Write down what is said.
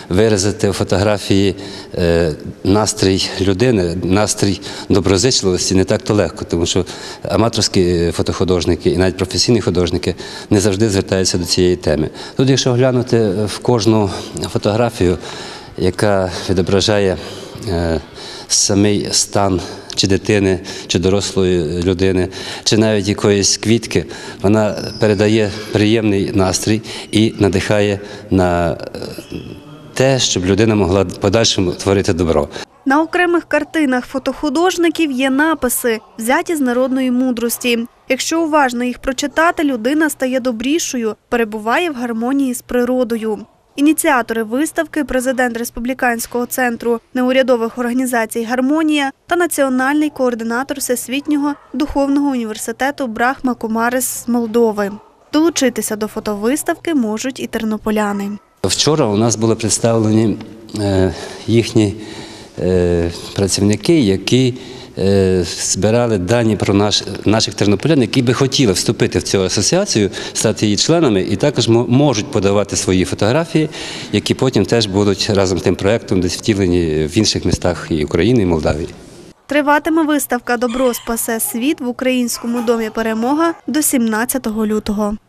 виразити у фотографії настрій людини, настрій доброзичливості не так-то легко, тому що аматорські фотохудожники і навіть професійні художники не завжди звертаються до цієї теми. Тут, якщо глянути в кожну фотографію, яка відображає самий стан чи дитини, чи дорослої людини, чи навіть якоїсь квітки, вона передає приємний настрій і надихає на те, щоб людина могла в подальшому творити добро. На окремих картинах фотохудожників є написи, взяті з народної мудрості. Якщо уважно їх прочитати, людина стає добрішою, перебуває в гармонії з природою. Ініціатори виставки – президент Республіканського центру неурядових організацій «Гармонія» та національний координатор Всесвітнього духовного університету Брахма Кумарис з Молдови. Долучитися до фотовиставки можуть і тернополяни. Вчора у нас були представлені їхні працівники, які збирали дані про наших тернополян, які би хотіли вступити в цю асоціацію, стати її членами, і також можуть подавати свої фотографії, які потім теж будуть разом з тим проєктом десь втілені в інших містах і України, і Молдавії. Триватиме виставка «Добро спасе світ» в Українському домі «Перемога» до 17 лютого.